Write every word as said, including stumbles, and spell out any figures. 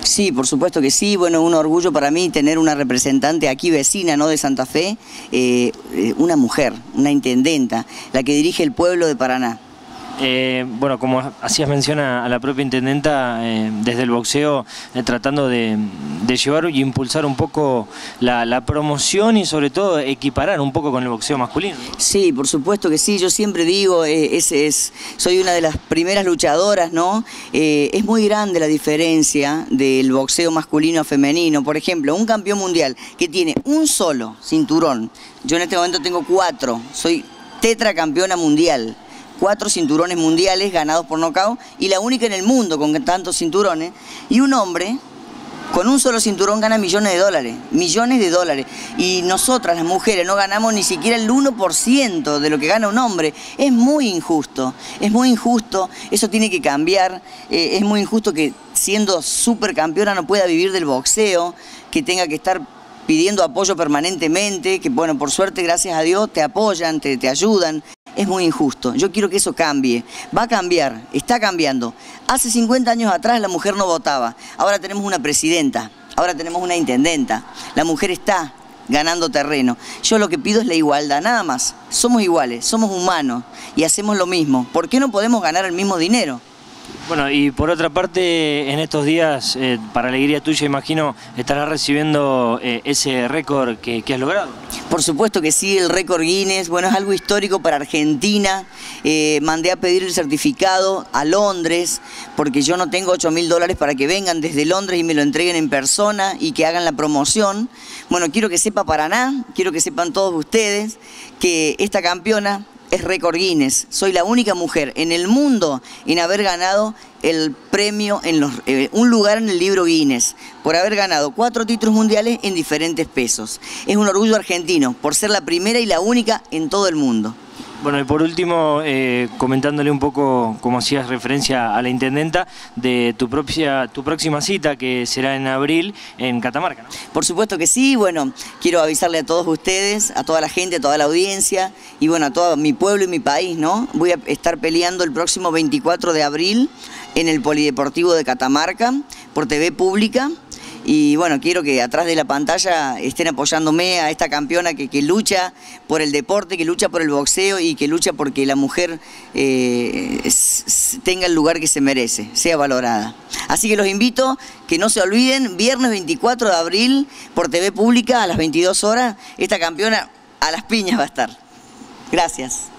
Sí, por supuesto que sí. Bueno, un orgullo para mí tener una representante aquí vecina, ¿no?, de Santa Fe, eh, una mujer, una intendenta, la que dirige el pueblo de Paraná. Eh, bueno, como hacías mención a, a la propia intendenta, eh, desde el boxeo, eh, tratando de, de llevar y impulsar un poco la, la promoción y sobre todo equiparar un poco con el boxeo masculino, ¿no? Sí, por supuesto que sí. Yo siempre digo, eh, es, es, soy una de las primeras luchadoras, ¿no? Eh, es muy grande la diferencia del boxeo masculino a femenino. Por ejemplo, un campeón mundial que tiene un solo cinturón. Yo en este momento tengo cuatro. Soy tetracampeona mundial. Cuatro cinturones mundiales ganados por nocaut y la única en el mundo con tantos cinturones. Y un hombre con un solo cinturón gana millones de dólares, millones de dólares. Y nosotras, las mujeres, no ganamos ni siquiera el uno por ciento de lo que gana un hombre. Es muy injusto, es muy injusto, eso tiene que cambiar. Eh, es muy injusto que siendo supercampeona no pueda vivir del boxeo, que tenga que estar pidiendo apoyo permanentemente, que bueno, por suerte, gracias a Dios, te apoyan, te, te ayudan. Es muy injusto. Yo quiero que eso cambie. Va a cambiar, está cambiando. Hace cincuenta años atrás la mujer no votaba. Ahora tenemos una presidenta, ahora tenemos una intendenta. La mujer está ganando terreno. Yo lo que pido es la igualdad, nada más. Somos iguales, somos humanos y hacemos lo mismo. ¿Por qué no podemos ganar el mismo dinero? Bueno, y por otra parte, en estos días, eh, para alegría tuya, imagino, estarás recibiendo eh, ese récord que, que has logrado. Por supuesto que sí, el récord Guinness, bueno, es algo histórico para Argentina. Eh, mandé a pedir el certificado a Londres, porque yo no tengo ocho mil dólares para que vengan desde Londres y me lo entreguen en persona y que hagan la promoción. Bueno, quiero que sepa Paraná, quiero que sepan todos ustedes que esta campeona es récord Guinness. Soy la única mujer en el mundo en haber ganado el premio, en los, eh, un lugar en el libro Guinness, por haber ganado cuatro títulos mundiales en diferentes pesos. Es un orgullo argentino, por ser la primera y la única en todo el mundo. Bueno, y por último, eh, comentándole un poco, como hacías referencia a la intendenta, de tu propia, tu próxima cita, que será en abril en Catamarca, ¿no? Por supuesto que sí. Bueno, quiero avisarle a todos ustedes, a toda la gente, a toda la audiencia, y bueno, a todo mi pueblo y mi país, ¿no? Voy a estar peleando el próximo veinticuatro de abril en el Polideportivo de Catamarca, por T V Pública. Y bueno, quiero que atrás de la pantalla estén apoyándome a esta campeona que, que lucha por el deporte, que lucha por el boxeo y que lucha porque la mujer eh, tenga el lugar que se merece, sea valorada. Así que los invito, que no se olviden, viernes veinticuatro de abril por T V Pública a las veintidós horas, esta campeona a las piñas va a estar. Gracias.